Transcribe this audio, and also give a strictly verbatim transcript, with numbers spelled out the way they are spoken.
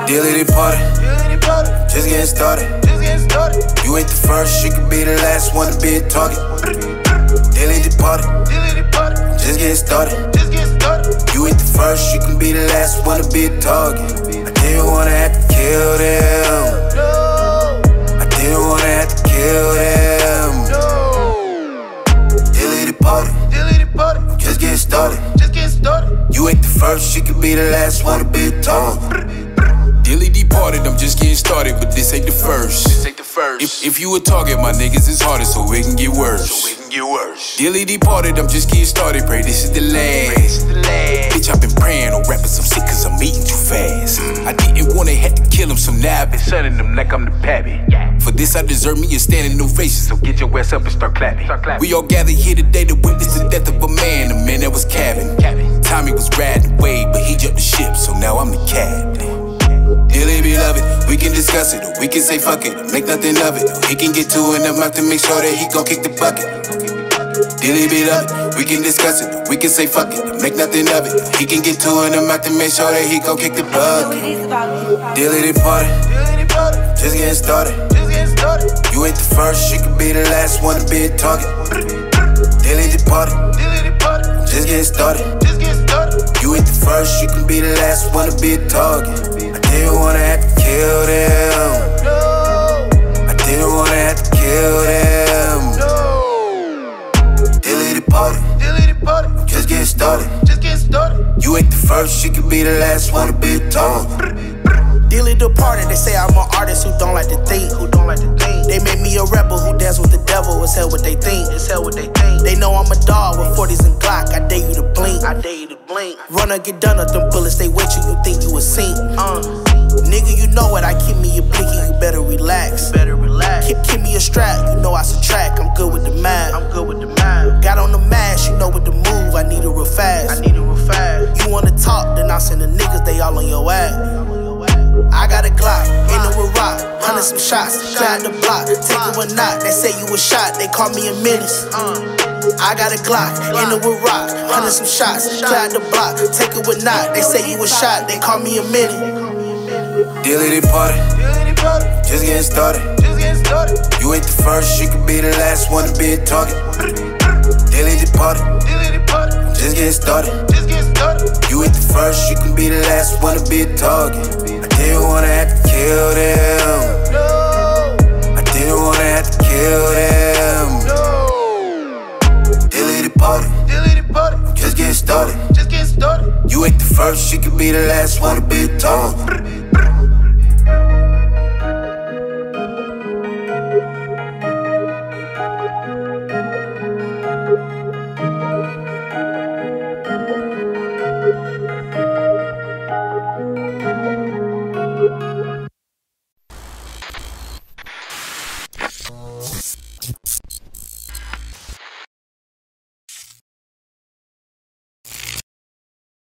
Daily party, just getting started. You ain't the first, you could be the last one to be a target. Daily party, just getting started. You ain't the first, you can be the last one to be a target. I didn't wanna have to kill them. I didn't wanna have to kill them. Daily party, just getting started. You ain't the first, you can be the last one to be a target. Dilly departed, I'm just getting started, but this ain't the first. This ain't the first. If, if you a target, my niggas is harder, so it can get worse. So it can get worse. Dilly departed, I'm just getting started, pray this is the last. This is the last. Bitch, I've been praying on rappers, I'm sick cause I'm eating too fast. Mm. I didn't wanna have to kill him, so now I've been sunning them like I'm the pappy. Yeah. For this, I deserve me a standing ovation, so get your ass up and start clapping. Start clapping. We all gathered here today to witness the death of a man, a man that was cabin. cabin. Tommy was riding away, but he jumped the ship, so now I'm the captain. Dilly beloved, we can discuss it, or we can say fuck it, or make nothing of it. Or he can get two in the mouth to make sure that he gon' kick the bucket. Dilly beloved, we can discuss it, or we can say fuck it, or make nothing of it. Or he can get two in the mouth to make sure that he gon' kick the bucket. Dilly party, just getting started. You ain't the first, you could be the last one to be a target. Dilly party, just getting started. You ain't the first, you can be the last one to be a target. I didn't wanna have to kill them. I didn't wanna have to kill them. Dilly the party, just getting started. You ain't the first, you can be the last one to be a target. Dilly departed, they say I'm an artist who don't like to think. Who don't like to think. They made me a rebel who dance with the devil. It's hell what they think. It's hell what they think. They know I'm a dog with forties and Glock. I dare you to blink. I dare you to blink. Run or get done up them bullets. They wait you. You think you a sink? Uh. Nigga, you know what? I keep me a blicky. You better relax. You better relax. Keep, keep me a strap. You know I subtract. I'm good with the math. I'm good with the math. Got on the mash. You know with the move. I need it real fast. I need it real fast. You wanna talk? Then I'll send the niggas. They all on your ass. I got a Glock, in it with rock, hundred some shots, clear out the block, take it or not, they say you was shot, they call me a menace. I got a Glock, in it with rock, hundred some shots, clear out the block, take it or not, they say you was shot, they call me a menace. Dilly party, just getting started. You ain't the first, you could be the last one to be a target. Dilly party, just getting started. You ain't the first, you can be the last one to be a target. I didn't wanna have to kill them. I didn't wanna have to kill them. Dilly party, just getting started. You ain't the first, you can be the last one to be a target. Thank you.